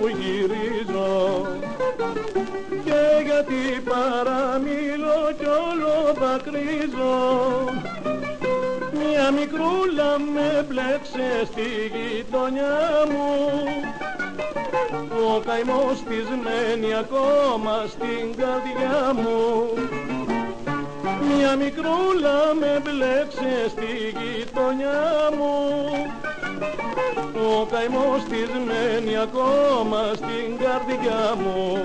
γυρίζω και γιατί παραμιλώ κι όλο δακρύζω. Μια μικρούλα με μπλέξε στη γειτονιά μου, ο καημός της μένει ακόμα στην καρδιά μου. Μια μικρούλα με μπλέξε στη γειτονιά μου, ο καημός της μένει ακόμα στην καρδιά μου.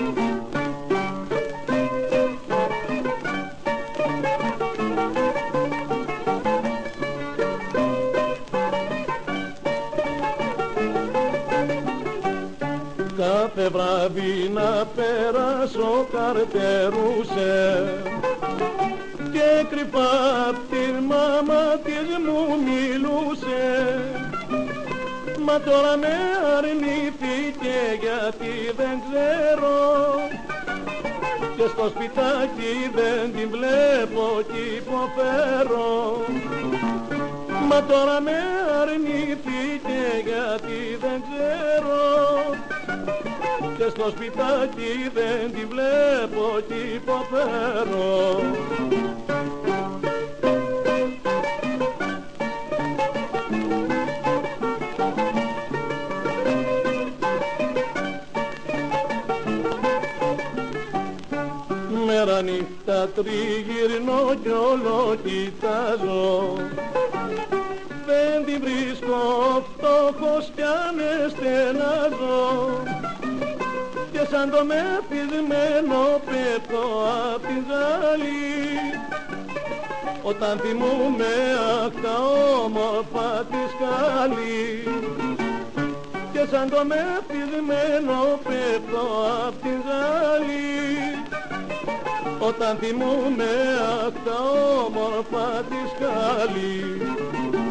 Κάθε βράδυ να περάσω καρτερούσε και κρυφά απ' την μάμα της μου μιλούσε. Μα τώρα με αρνήθηκε γιατί δεν ξέρω και στο σπιτάκι δεν την βλέπω κι υποφέρω. Μα τώρα με αρνήθηκε γιατί δεν ξέρω και στο σπιτάκι δεν τη βλέπω κι υποφέρω. Μέρα νύχτα τριγυρνώ κι όλο κοιτάζω, δεν τη βρίσκω, φτώχος κι ανεστενάζω και σαν το μεθυσμένο πέφτω απ' την ζάλη όταν θυμούμαι αχ τα όμορφα της Κάλλη. Και σαν το μεθυσμένο πέφτω απ' την ζάλη όταν θυμούμαι αχ τα όμορφα της Κάλλη.